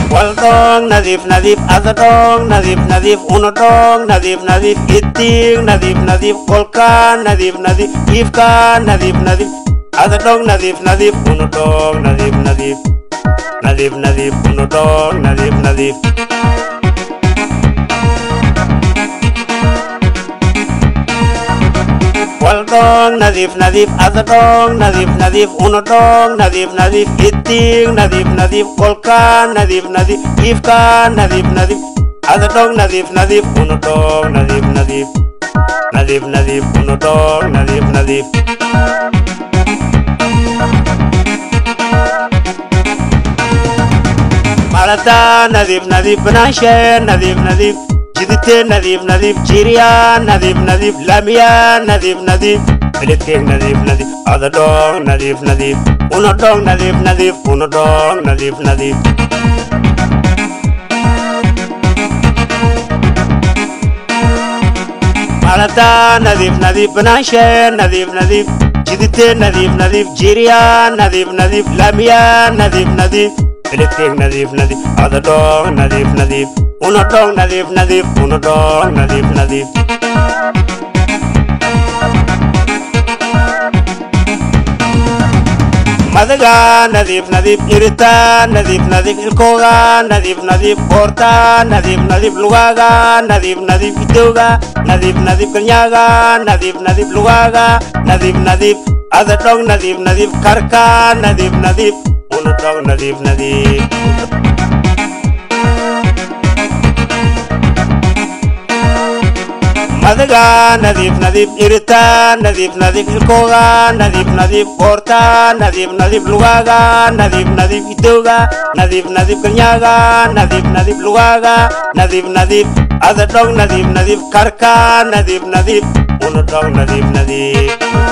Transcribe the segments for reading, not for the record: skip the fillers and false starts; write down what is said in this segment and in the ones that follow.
Waldong nadif nadif azadong nadif nadif unodong nadif nadif iting nadif nadif kolkan nadif nadif ifkan nadif nadif azadong nadif nadif unodong nadif nadif nadif nadif unodong nadif nadif Waldong nadif nadif azadong nadif nadif unodong nadif nadif iting nadif nadif kolkan nadif nadif ifkan nadif nadif azadong nadif nadif unodong nadif nadif nadif nadif unodong nadif nadif Malata nadif nadif benashe nadif nadif Jidite nadif nadif Jiriya nadif nadif Lamia nadif nadif Beliting nadif nadif Azadong nadif nadif Unodong nadif nadif Unodong nadif nadif Malata nadif nadif Benashe nadif nadif Jidite nadif nadif Jiriya nadif nadif Lamia nadif nadif Beliting nadif nadif Azadong nadif nadif Unodong nadif nadif Unodong nadif nadif Madaga nadif nadif Irita nadif nadif Ilkoga nadif nadif Porta nadif nadif Lugaga nadif nadif Ituga nadif nadif Kenyaga nadif nadif Lugaga nadif nadif Azadong nadif nadif Karka nadif nadif Unodong nadif nadif Madaga nadif nadif Irita nadif nadif Ilkoga nadif nadif Porta nadif nadif Lugaga nadif nadif Ituga nadif nadif Kenyaga nadif nadif Lugaga nadif nadif Azadong nadif nadif Karka nadif nadif Unodong nadif nadif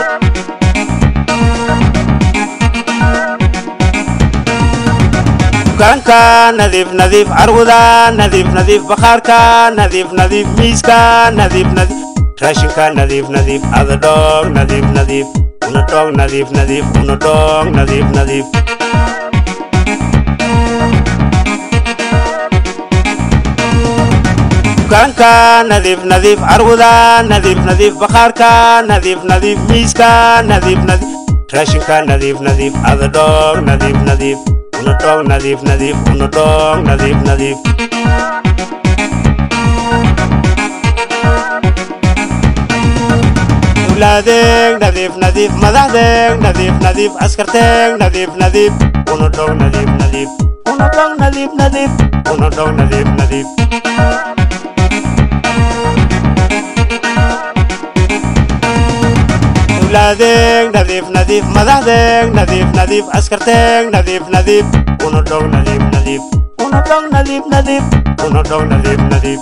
Kanka nadif nadif Arguda nadif nadif Bakharka nadif nadif Miska nadif nadif Rashinka nadif nadif Azadong nadif nadif Unodong nadif nadif Unodong nadif nadif Kanka nadif nadif Arguda nadif nadif Bakharka nadif nadif Miska nadif nadif Rashinka nadif nadif Azadong nadif nadif Unodong nadif nadif Unodong nadif nadif Uladeng nadif nadif Madadeng nadif nadif Askarteng nadif nadif Unodong nadif nadif Unodong nadif nadif Unodong nadif nadif Uladeng nadif nadif Madadeng nadif nadif Askarteng nadif nadif Unodong nadif nadif Unodong nadif nadif Unodong nadif nadif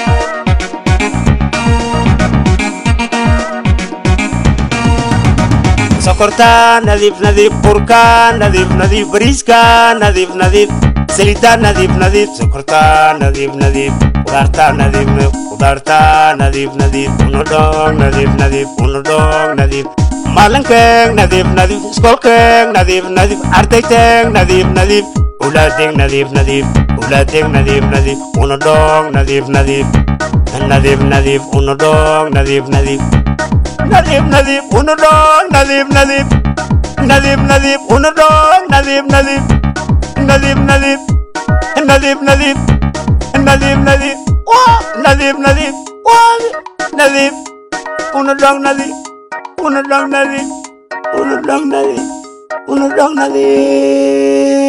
Sokorta nadif nadif Purka nadif nadif Beriska nadif nadif Selita nadif nadif Sokorta nadif nadif Udarta nadif nadif Udarta nadif nadif Unodong nadif nadif Unodong nadif Malangkeng nadif nadif Skolkeng nadif nadif Arteng nadif nadif Uladeng nadif nadif Uladeng nadif nadif Unodong nadif nadif Nadif nadif Unodong nadif nadif Nadif nadif Unodong nadif nadif Nadif nadif Unodong nadif nadif Nadif nadif Nadif nadif Nadif nadif Wah nadif nadif Wah nadif Unodong nadif Unodong nadif Unodong nadif Unodong nadif